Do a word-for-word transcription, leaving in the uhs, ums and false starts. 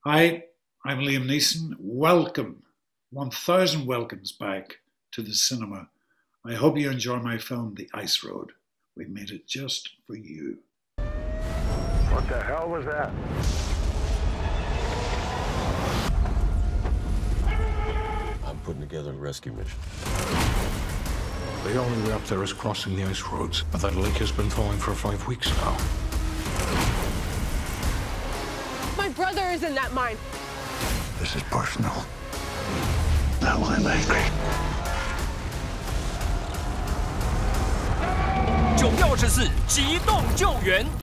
Hi, I'm Liam Neeson. Welcome, one thousand welcomes back to the cinema. I hope you enjoy my film, The Ice Road. We made it just for you. What the hell was that? I'm putting together a rescue mission. The only way up there is crossing the ice roads, but that lake has been thawing for five weeks now. My brother is in that mine. This is personal. Now I'm angry. 九月二十四，疾冻救援。